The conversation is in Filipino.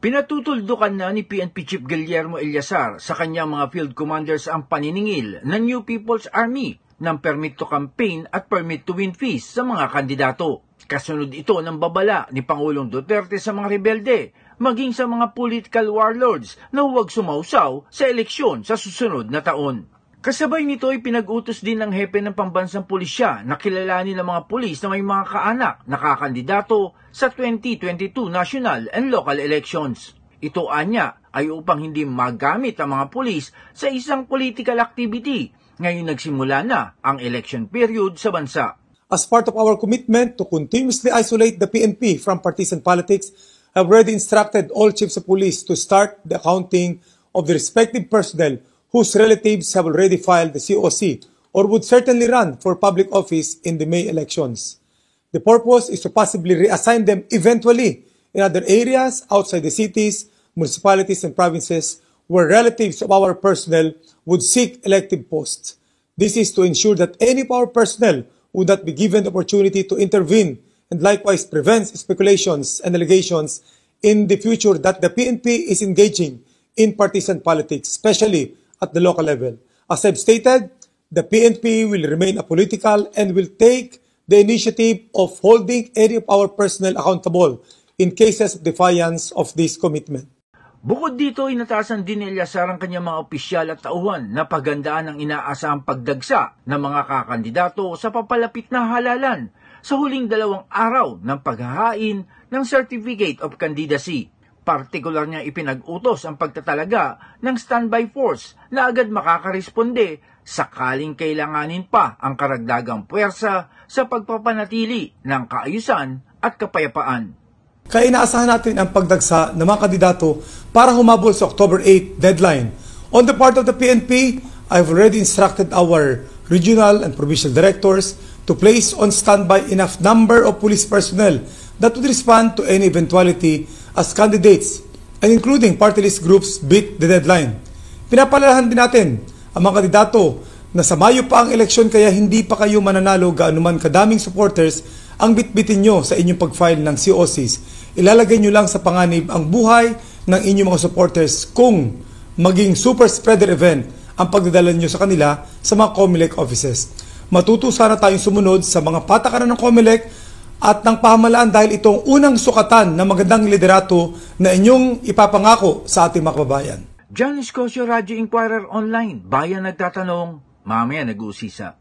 Pinatutuldukan na ni PNP Chief Guillermo Eliazar sa kanyang mga field commanders ang paniningil ng New People's Army ng permit to campaign at permit to win fees sa mga kandidato. Kasunod ito ng babala ni Pangulong Duterte sa mga rebelde, maging sa mga political warlords na huwag sumausaw sa eleksyon sa susunod na taon. Kasabay nito ay pinag-utos din ng hepe ng pambansang pulisya na kilalanin ng mga pulis na may mga kaanak na kakandidato sa 2022 national and local elections. Ito anya ay upang hindi magamit ang mga pulis sa isang political activity. Ngayon nagsimula na ang election period sa bansa. As part of our commitment to continuously isolate the PNP from partisan politics, I have already instructed all chiefs of police to start the accounting of the respective personnel whose relatives have already filed the COC or would certainly run for public office in the May elections. The purpose is to possibly reassign them eventually in other areas outside the cities, municipalities, and provinces where relatives of our personnel would seek elective posts. This is to ensure that any of our personnel would not be given the opportunity to intervene and likewise prevents speculations and allegations in the future that the PNP is engaging in partisan politics, especially at the local level. As I've stated, the PNP will remain apolitical and will take the initiative of holding any of our personnel accountable in cases of defiance of this commitment. Bukod dito, inatasan din ni Eliazar ang kanyang mga opisyal at tauhan na paghandaan ang inaasahang pagdagsa ng mga kakandidato sa papalapit na halalan sa huling 2 araw ng paghahain ng Certificate of Candidacy. Partikular niya ipinag-utos ang pagtatalaga ng standby force na agad makakaresponde sakaling kailanganin pa ang karagdagang puwersa sa pagpapanatili ng kaayusan at kapayapaan. Kaya inaasahan natin ang pagdagsa ng mga kandidato para humabol sa October 8 deadline. On the part of the PNP, I've already instructed our regional and provincial directors to place on standby enough number of police personnel that would respond to any eventuality as candidates and including party list groups beat the deadline. Pinapalalahan din natin ang mga kandidato na sa Mayo pa ang eleksyon kaya hindi pa kayo mananalo gaano man kadaming supporters ang bitbitin nyo sa inyong pag-file ng COCs. Ilalagay nyo lang sa panganib ang buhay ng inyong mga supporters kung maging super spreader event ang pagdadala nyo sa kanila sa mga COMELEC offices. Matuto sana tayong sumunod sa mga patakaran ng COMELEC at ng pamahalaan dahil itong unang sukatan ng magandang liderato na inyong ipapangako sa ating mga kababayan. John Escocio, Radio Inquirer Online, Bayan Nagtatanong, mamaya nag-uusisa.